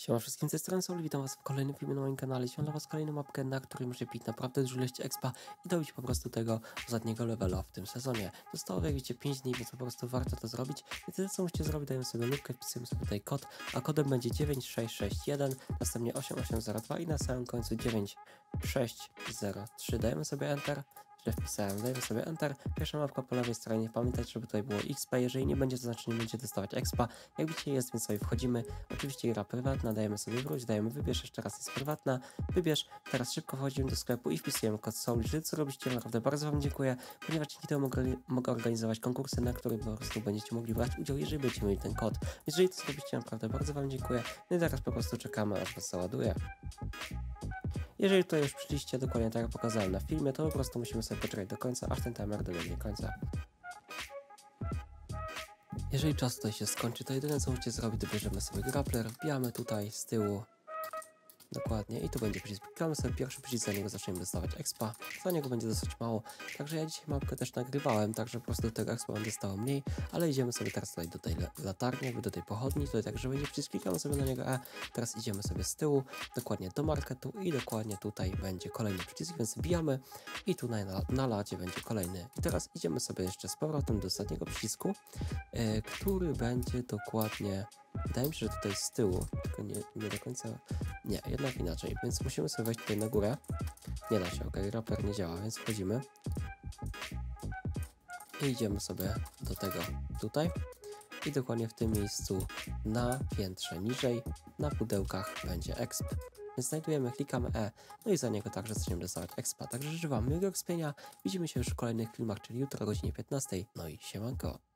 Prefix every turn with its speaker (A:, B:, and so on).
A: Siema wszystkim, z tej strony Soul, witam was w kolejnym filmie na moim kanale. Mam dla was kolejną mapkę, na której muszę pić naprawdę dużo ilości expa i dobić po prostu tego ostatniego levela w tym sezonie. Zostało, jak widzicie, 5 dni, więc po prostu warto to zrobić. I tyle co musicie zrobić, dajemy sobie lubkę, wpisujemy sobie tutaj kod, a kodem będzie 9661, następnie 8802 i na samym końcu 9603. Dajemy sobie Enter. Wpisałem, dajemy sobie Enter, pierwsza mapka po lewej stronie, pamiętajcie, żeby tutaj było XP, jeżeli nie będzie, to znaczy nie będzie dostawać expa, jak widzicie jest, więc sobie wchodzimy, oczywiście gra prywatna, dajemy sobie wróć, dajemy wybierz, jeszcze raz jest prywatna, wybierz, teraz szybko wchodzimy do sklepu i wpisujemy kod SOUL, jeżeli co robicie, naprawdę bardzo wam dziękuję, ponieważ dzięki temu mogę organizować konkursy, na których po prostu będziecie mogli brać udział, jeżeli będziecie mieli ten kod, jeżeli to zrobicie, naprawdę bardzo wam dziękuję, no i teraz po prostu czekamy, aż was załaduje. Jeżeli tutaj już przyszliście dokładnie tak jak pokazałem na filmie, to po prostu musimy sobie poczekać do końca, aż ten timer dobiegnie końca. Jeżeli czas tutaj się skończy, to jedyne co musicie zrobić, to bierzemy sobie grappler, wbijamy tutaj z tyłu. Dokładnie, i tu będzie przycisk. Klikamy sobie pierwszy przycisk, za niego zaczniemy dostawać expa. Za niego będzie dosyć mało, także ja dzisiaj mapkę też nagrywałem, także po prostu tego expa będę dostało mniej, ale idziemy sobie teraz tutaj do tej latarni, jakby do tej pochodni, tutaj także będzie przycisk, klikamy sobie na niego teraz idziemy sobie z tyłu, dokładnie do marketu i dokładnie tutaj będzie kolejny przycisk, więc wbijamy i tutaj na ladzie będzie kolejny. I teraz idziemy sobie jeszcze z powrotem do ostatniego przycisku, który będzie dokładnie... Wydaje mi się, że tutaj z tyłu, tylko nie do końca, nie, jednak inaczej, więc musimy sobie wejść tutaj na górę, nie da się, ok, rapper nie działa, więc wchodzimy i idziemy sobie do tego tutaj i dokładnie w tym miejscu na piętrze niżej, na pudełkach będzie exp, więc znajdujemy, klikamy no i za niego także zaczniemy dostawać expa, także życzę wam miłego expienia, widzimy się już w kolejnych filmach, czyli jutro o godzinie 15, no i siemanko.